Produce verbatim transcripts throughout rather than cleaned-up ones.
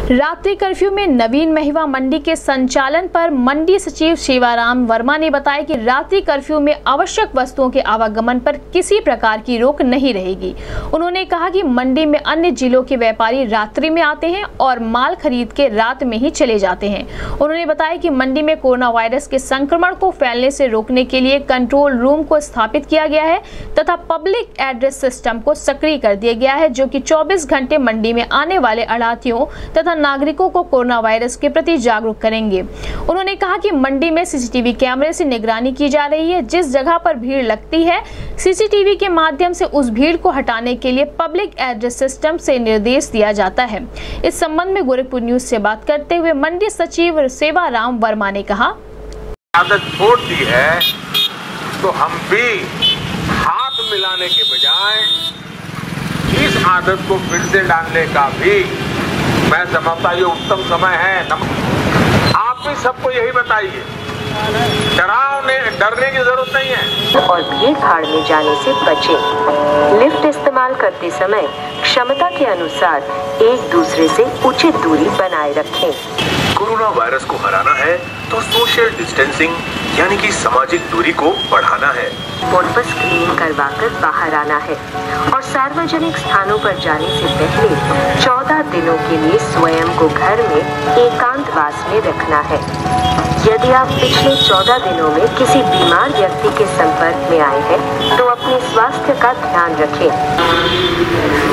रात्रि कर्फ्यू में नवीन महिवा मंडी के संचालन पर मंडी सचिव शिवाराम वर्मा ने बताया कि रात्रि कर्फ्यू में आवश्यक वस्तुओं के आवागमन पर किसी प्रकार की रोक नहीं रहेगी। उन्होंने कहा कि मंडी में अन्य जिलों के व्यापारी रात्रि में आते हैं और माल खरीद के रात में ही चले जाते हैं। उन्होंने बताया कि मंडी में कोरोना वायरस के संक्रमण को फैलने से रोकने के लिए कंट्रोल रूम को स्थापित किया गया है तथा पब्लिक एड्रेस सिस्टम को सक्रिय कर दिया गया है, जो कि चौबीस घंटे मंडी में आने वाले अड़ातियों तथा नागरिकों को कोरोना वायरस के प्रति जागरूक करेंगे। उन्होंने कहा कि मंडी में सीसीटीवी कैमरे से निगरानी की जा रही है। जिस जगह पर भीड़ लगती है, सीसीटीवी के माध्यम से उस भीड़ को हटाने के लिए पब्लिक एड्रेस सिस्टम से निर्देश दिया जाता है। इस संबंध में गोरखपुर न्यूज से बात करते हुए मंडी सचिव सेवाराम वर्मा ने कहा, आदत छोड़ दी है तो हम भी हाथ मिलाने के बजाय इस आदत को फिर से डालने का भी मैं समझता ये उत्तम समय है। आप भी सबको यही बताइए, डरावने डरने की जरूरत नहीं है और भीड़ भाड़ में जाने से बचें। लिफ्ट इस्तेमाल करते समय क्षमता के अनुसार एक दूसरे से उचित दूरी बनाए रखें। कोरोना वायरस को हराना है तो सोशल डिस्टेंसिंग यानी कि सामाजिक दूरी को बढ़ाना है। बोर्ड पर स्क्रीनिंग करवाकर बाहर आना है और सार्वजनिक स्थानों पर जाने से पहले चौदह दिनों के लिए स्वयं को घर में एकांतवास में रखना है। यदि आप पिछले चौदह दिनों में किसी बीमार व्यक्ति के संपर्क में आए हैं तो अपने स्वास्थ्य का ध्यान रखें।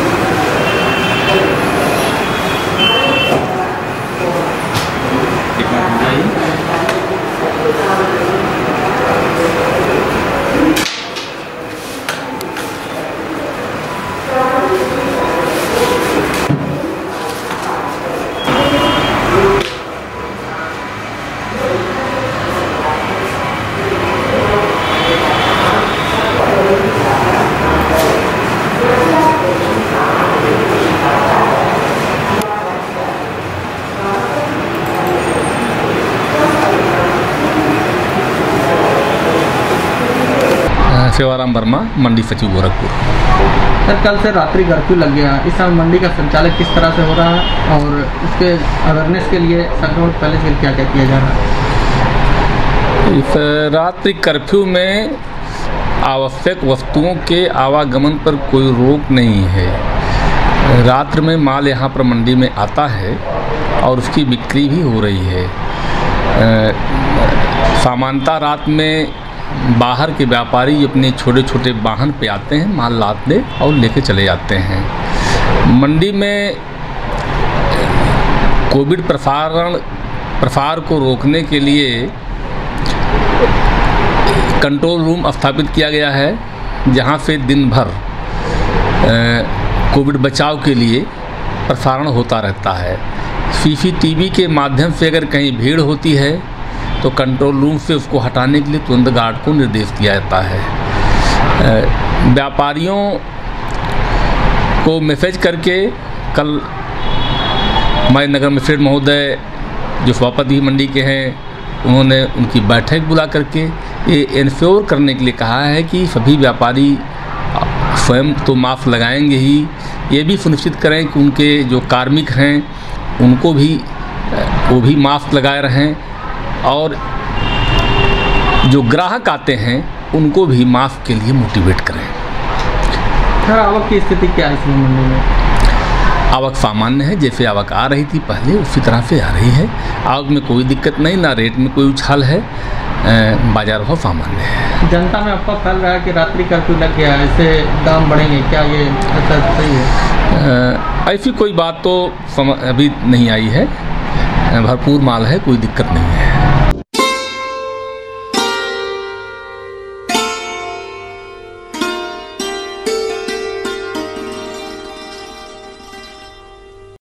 शिवाराम वर्मा, मंडी सचिव गोरखपुर। सर, कल से रात्रि कर्फ्यू लग गया है। इस समय मंडी का संचालन किस तरह से हो रहा है और इसके अवेयरनेस के लिए संक्रमण पहले से क्या क्या किया जा रहा है? इस रात्रि कर्फ्यू में आवश्यक वस्तुओं के आवागमन पर कोई रोक नहीं है। रात्र में माल यहाँ पर मंडी में आता है और उसकी बिक्री भी हो रही है। सामान्यतः रात में बाहर के व्यापारी अपने छोटे छोटे वाहन पे आते हैं, माल लादते और लेके चले जाते हैं। मंडी में कोविड प्रसारण प्रसार को रोकने के लिए कंट्रोल रूम स्थापित किया गया है, जहां से दिन भर कोविड बचाव के लिए प्रसारण होता रहता है। सीसीटीवी के माध्यम से अगर कहीं भीड़ होती है तो कंट्रोल रूम से उसको हटाने के लिए तुरंत गार्ड को निर्देश दिया जाता है। व्यापारियों को मैसेज करके कल हमारे नगर मजिस्ट्रेट महोदय जो सभापति मंडी के हैं, उन्होंने उनकी बैठक बुला करके ये इंश्योर करने के लिए कहा है कि सभी व्यापारी स्वयं तो मास्क लगाएंगे ही, ये भी सुनिश्चित करें कि उनके जो कार्मिक हैं उनको भी वो भी मास्क लगाए रहें और जो ग्राहक आते हैं उनको भी मास्क के लिए मोटिवेट करें। सर, आवक की स्थिति क्या है इस मंडी में? आवक सामान्य है, जैसे आवक आ रही थी पहले उसी तरह से आ रही है। आवक में कोई दिक्कत नहीं, ना रेट में कोई उछाल है, बाजार बहुत सामान्य है। जनता में अफवाह फैल रहा है कि रात्रि कर्फ्यू लग गया है, इससे दाम बढ़ेंगे, क्या ये ऐसा सही है? ऐसी कोई बात तो अभी नहीं आई है। भरपूर माल है, कोई दिक्कत नहीं है।